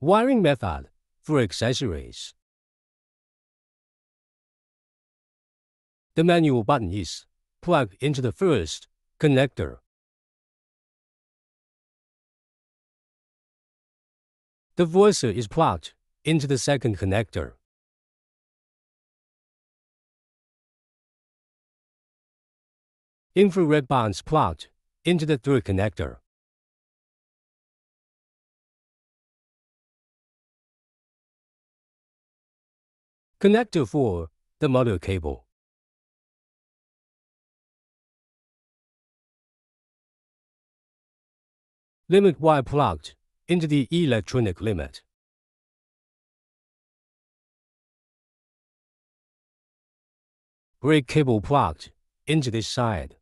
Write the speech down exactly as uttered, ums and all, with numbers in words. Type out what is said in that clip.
Wiring method for accessories. The manual button is plugged into the first connector. The voicer is plugged into the second connector. Infrared buttons plugged into the third connector. Connector for the motor cable. Limit wire plugged into the electronic limit. Brake cable plugged into this side.